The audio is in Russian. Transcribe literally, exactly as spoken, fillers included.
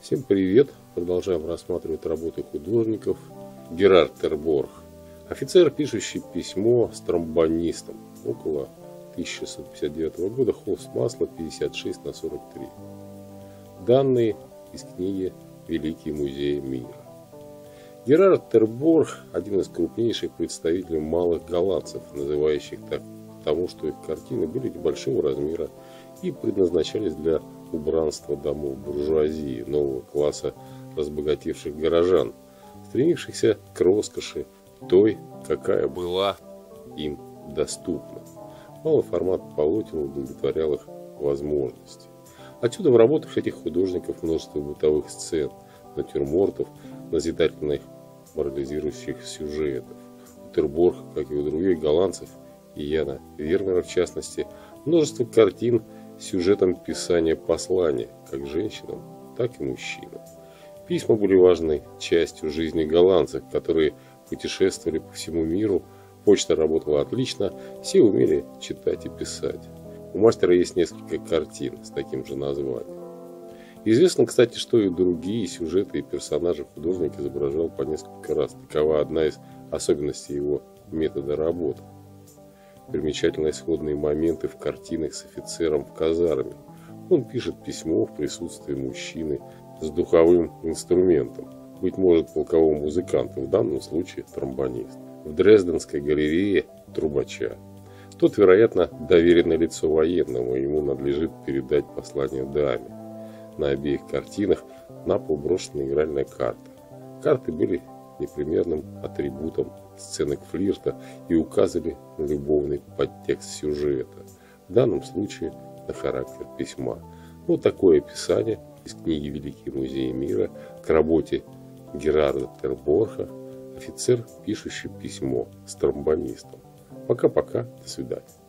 Всем привет! Продолжаем рассматривать работы художников. Герард Терборг. Офицер, пишущий письмо с тромбонистом. Около тысяча шестьсот пятьдесят девятого года. Холст масла пятьдесят шесть на сорок три. Данные из книги «Великие музеи мира». Герард Терборг – один из крупнейших представителей малых голландцев, называющих так потому, что их картины были небольшого размера и предназначались для убранства домов буржуазии, нового класса разбогатевших горожан, стремившихся к роскоши той, какая была им доступна. Малый формат полотен удовлетворял их возможности. Отсюда в работах этих художников множество бытовых сцен, натюрмортов, назидательных морализирующих сюжетов. У Терборга, как и у других голландцев, и Яна Вермеера в частности, множество картин с сюжетом писания послания, как женщинам, так и мужчинам. Письма были важной частью жизни голландцев, которые путешествовали по всему миру. Почта работала отлично, все умели читать и писать. У мастера есть несколько картин с таким же названием. Известно, кстати, что и другие сюжеты и персонажи художник изображал по несколько раз. Такова одна из особенностей его метода работы. Примечательны исходные моменты в картинах с офицером в казарме. Он пишет письмо в присутствии мужчины с духовым инструментом, быть может полкового музыканта, в данном случае тромбонист. В Дрезденской галерее трубача. Тот, вероятно, доверенное лицо военному, ему надлежит передать послание даме. На обеих картинах на пол брошена игральная карта. Карты были непримерным атрибутом сценок флирта и указывали на любовный подтекст сюжета, в данном случае на характер письма. Вот такое описание из книги «Великие музеи мира» к работе Герарда Терборга «Офицер, пишущий письмо с тромбонистом». Пока-пока, до свидания.